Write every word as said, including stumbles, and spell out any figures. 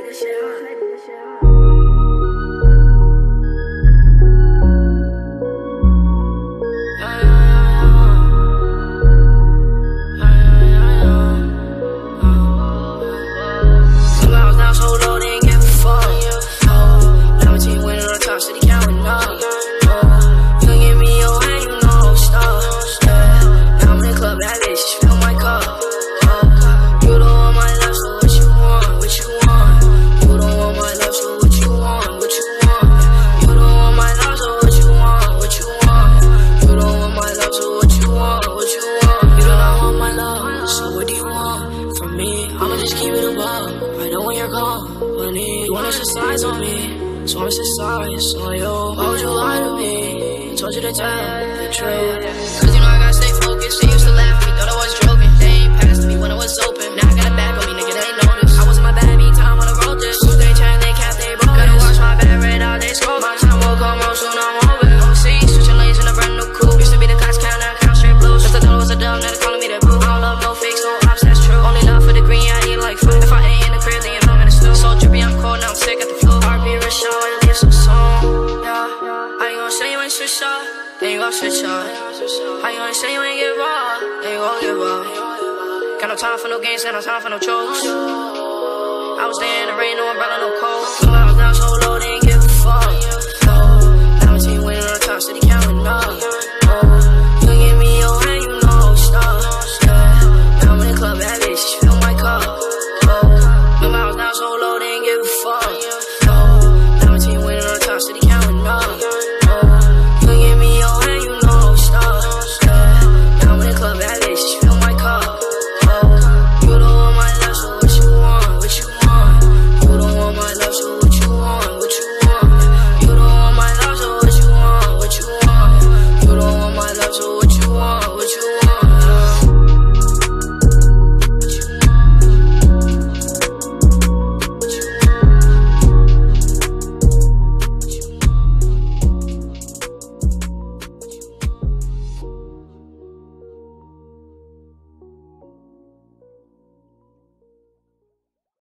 You wanna switch sides on me, so wanna switch sides on you. Why would you lie to me? I told you to tell the truth. Cause you know I gotta stay focused. They used to laugh at me, thought I was joking. They ain't passed me when I was open. Now I got a back on me, nigga, they noticed. I was in my bad me time when I wrote this. So they turn, they cap, they broke. Gotta watch my bad red out, they scroll. My time will come real soon, I'm over. O C, switching lanes in a brand new coupe. Used to be the class count, now I count straight blues. Just I thought I was a dumb, now they calling me the boo. I don't love no fakes, no ops, that's true. Only love for the green, I need like food. If I ain't in the crib, then you know I'm in the stew. So drippy, I'm cold, now I'm sick at the flu. R B Rashad, I leave some song. Yeah, I ain't gonna say you ain't switch up, then you gon' switch up. I ain't gonna say you ain't give up, then you gon' give up. Got no time for no games, got no time for no jokes. I was there in the rain, no umbrella, no coat.